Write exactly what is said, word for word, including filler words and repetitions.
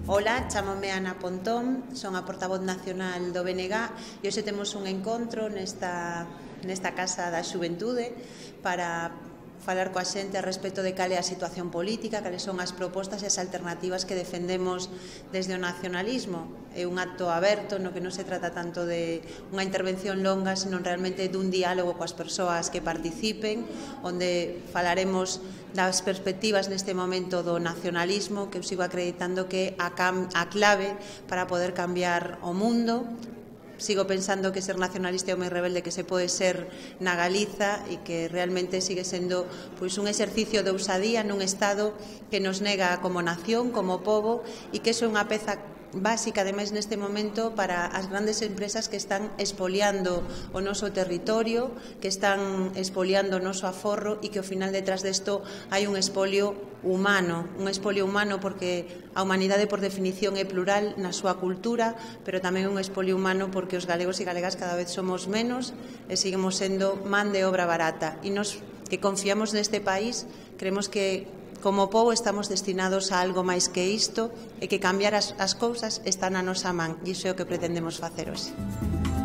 Ola, chámome Ana Pontón, son a portavoz nacional do B N G e hoxe temos un encontro nesta, nesta Casa da Xuventude para falar coa xente a respecto de cal é a situación política, cales son as propostas e as alternativas que defendemos desde o nacionalismo. É un acto aberto no que non se trata tanto de unha intervención longa, sino realmente dun diálogo coas persoas que participen, onde falaremos das perspectivas neste momento do nacionalismo, que eu sigo acreditando que é a, a clave para poder cambiar o mundo. Sigo pensando que ser nacionalista é o máis rebelde que se pode ser na Galiza e que realmente sigue sendo pois, un exercicio de ousadía nun Estado que nos nega como nación, como pobo, e que iso é unha peza básica, ademais, neste momento para as grandes empresas que están expoliando o noso territorio, que están expoliando o noso aforro e que ao final detrás desto hai un expolio humano, un expolio humano porque a humanidade por definición é plural na súa cultura, pero tamén un expolio humano porque os galegos e galegas cada vez somos menos e seguimos sendo man de obra barata. E nos que confiamos neste país creemos que como pobo estamos destinados a algo máis que isto e que cambiar as, as cousas está na nosa man e iso é o que pretendemos facer hoxe.